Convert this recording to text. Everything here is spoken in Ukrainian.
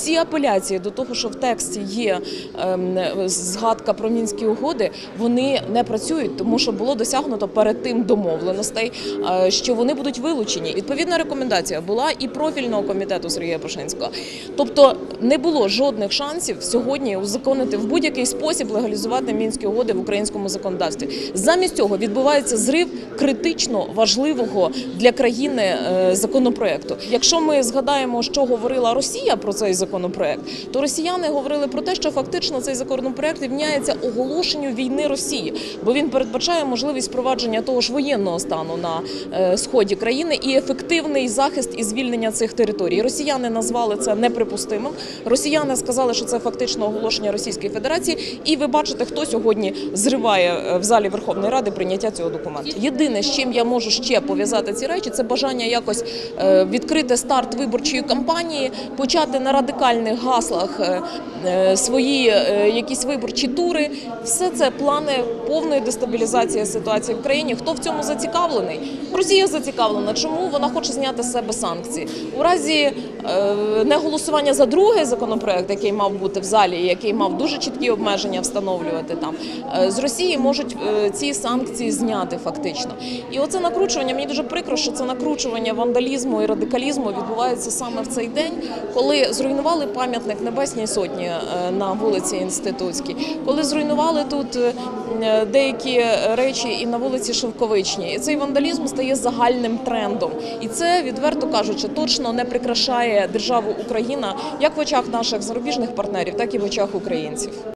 Усі апеляції до того, що в тексті є згадка про Мінські угоди, вони не працюють, тому що було досягнуто перед тим домовленостей, що вони будуть вилучені. Відповідна рекомендація була і профільного комітету Сергія Пашинського. Тобто не було жодних шансів сьогодні узаконити в будь-який спосіб легалізувати Мінські угоди в українському законодавстві. Замість цього відбувається зрив критично важливого для країни законопроекту. Якщо ми згадаємо, що говорила Росія про цей законопроект, то росіяни говорили про те, що фактично цей законопроект рівняється оголошенню війни Росії, бо він передбачає можливість впровадження того ж воєнного стану на сході країни і ефективний захист і звільнення цих територій. Росіяни назвали це неприпустимим. Росіяни сказали, що це фактично оголошення Російської Федерації. І ви бачите, хто сьогодні зриває в залі Верховної Ради прийняття цього документу. Єдине, з чим я можу ще пов'язати ці речі, це бажання якось відкрити старт виборчої кампанії, почати на радикальних гаслах свої якісь виборчі тури. Все це плани повної дестабілізації ситуації в країні. Хто в цьому зацікавлений? Росія зацікавлена. Чому? Вона хоче зняти з себе санкції. У разі неголосування за другий законопроект, який мав бути в залі, який мав дуже чіткі обмеження встановлювати там, з Росії можуть ці санкції зняти фактично. І оце накручування, мені дуже прикро, що це накручування вандалізму і радикалізму відбувається саме в цей день, коли зруйнували пам'ятник Небесній Сотні на вулиці Інститутській, коли зруйнували тут деякі речі і на вулиці Шовковичній. І цей вандалізм стає загальним трендом. І це, відверто кажучи, точно не прикрашає державу Україна як в очах наших зарубіжних партнерів, так і в очах українців.